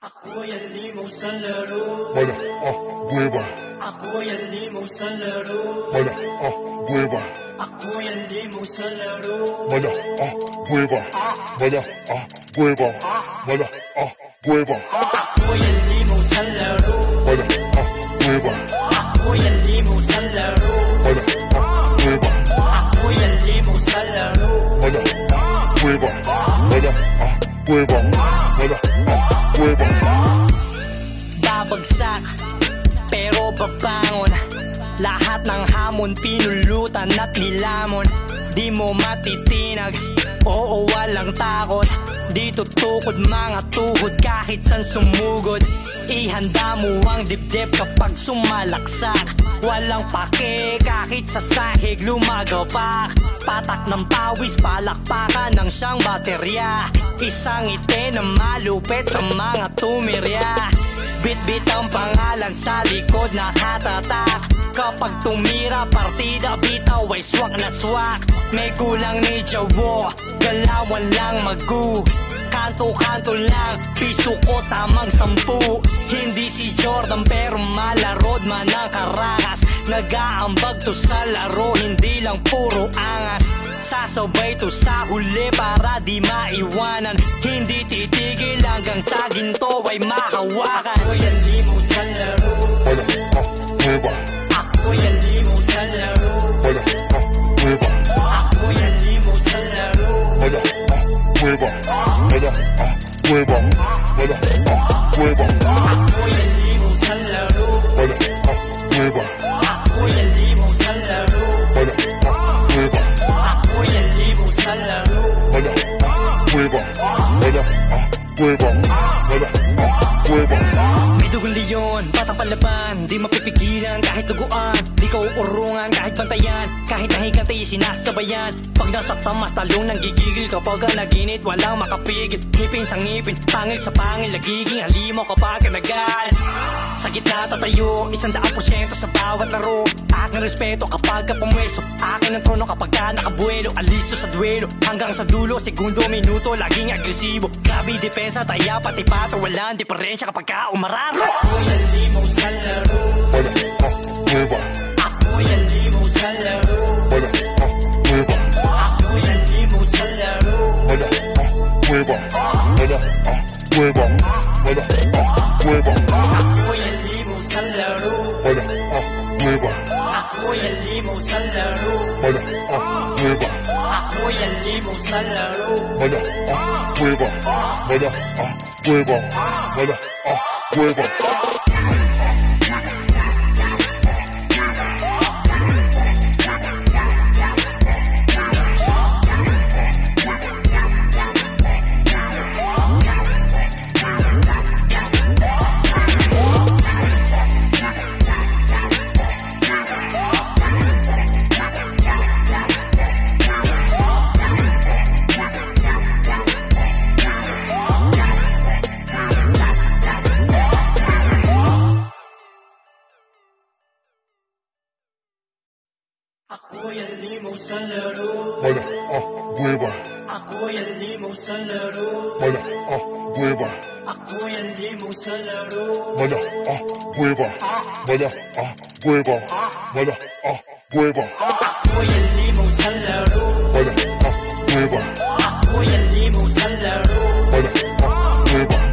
Ako'y alimaw sa laro. Mala, Abueva. Ako'y alimaw sa laro. Mala, Abueva. Ako'y alimaw sa laro. Mala, Abueva. Mala, Abueva. Mala, Abueva. Ako'y alimaw sa laro. Mala, Abueva. Ako'y alimaw sa laro. Mala, Abueva. Ako'y alimaw sa laro. Mala, Abueva. Mala, Abueva. Mala, Abueva. Babagsak, pero babangon. Lahat ng hamon pinulutan at nilamon. Di mo matitinag, oo walang takot. Di tutukod mga tuhod kahit san sumugod. Ihanda mo ang dibdib kapag sumalaksak. Walang pake kahit sa sahig lumagapak. Patak ng pawis, palakpakan ng siyang baterya. Isang ngiti na malupit sa mga tumirya. Bit-bit ang pangalan sa likod na hatatak. Kapag tumira partida, bitaw ay swak na swak. May kulang ni Jawo, galawan lang magu. Kanto-kanto lang, piso ko tamang 10. Hindi si Jordan pero malarod man ang karakas. Nag-aambag to sa laro, hindi lang puro angas. Sasabay to sa huli para di maiwanan. Hindi titigil hanggang sa ginto ay mahawakan. Ako'y alimaw sa laro. Mala, Abueva. Ako'y alimaw sa laro. Mala, Abueva. Ako'y alimaw sa laro. Mala, Abueva. Mala, Abueva. Mala, Abueva. Ako'y alimaw sa laro. Mala, Abueva. Ako'y alimaw sa laro. Mala, Abueva. Ako'y alimaw sa laro. Mala, Abueva. Mala, Abueva. Mala, Abueva. May dugong leyon, batang palaban. Di mapipigilan kahit duguan. Di ka uurungan kahit bantayan. Kahit nahigantay sinasabayan. Pag nasaktan mas talong nang gigigil. Kapag naginit walang makapigil. Ngipin sa ngipin, pangil sa pangil. Nagiging halimaw kapag nagal. Sa gitna tatayo, 100% sa bawat laro. Aking respeto kapag ka pumwesto. Akin ang trono kapag ka nakabuelo. Alisto sa duelo, hanggang sa dulo. Segundo, minuto, laging agresibo. Grabe depensa, taya pati pato. Walang diferensya kapag ka umararo. Ako'y alimaw sa laro. Mala, Abueva. Ako'y alimaw sa laro. Mala, Abueva. Ako'y alimaw sa laro. Mala, Abueva. Mala, Abueva. Mala, Abueva. Ako'y alimaw sa laro. Mala, Abueva. Ako'y alimaw sa laro. Mala, Abueva. Ako'y alimaw sa laro. Mala, Abueva. Mala, Abueva. Mala, Abueva. Ako'y alimaw sa laro. Mala, Abueva. Ako'y alimaw sa laro. Mala, Abueva. Ako'y alimaw sa laro. Mala, Abueva. Mala, Abueva. Mala, Abueva. Ako'y alimaw sa laro. Mala, Abueva. Ako'y alimaw sa laro. Mala, Abueva.